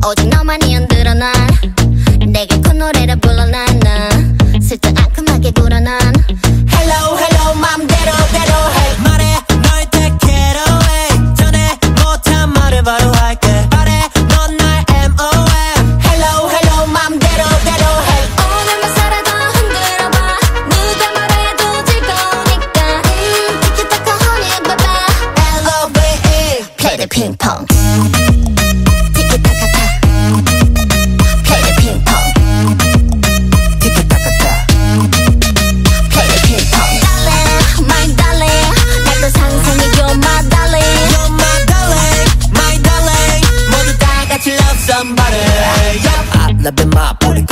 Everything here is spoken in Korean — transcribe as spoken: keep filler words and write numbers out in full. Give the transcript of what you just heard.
오직 너만이 흔들어 난 내게 콧노래를 불러 난 슬쩍 앙큼하게 굴어 난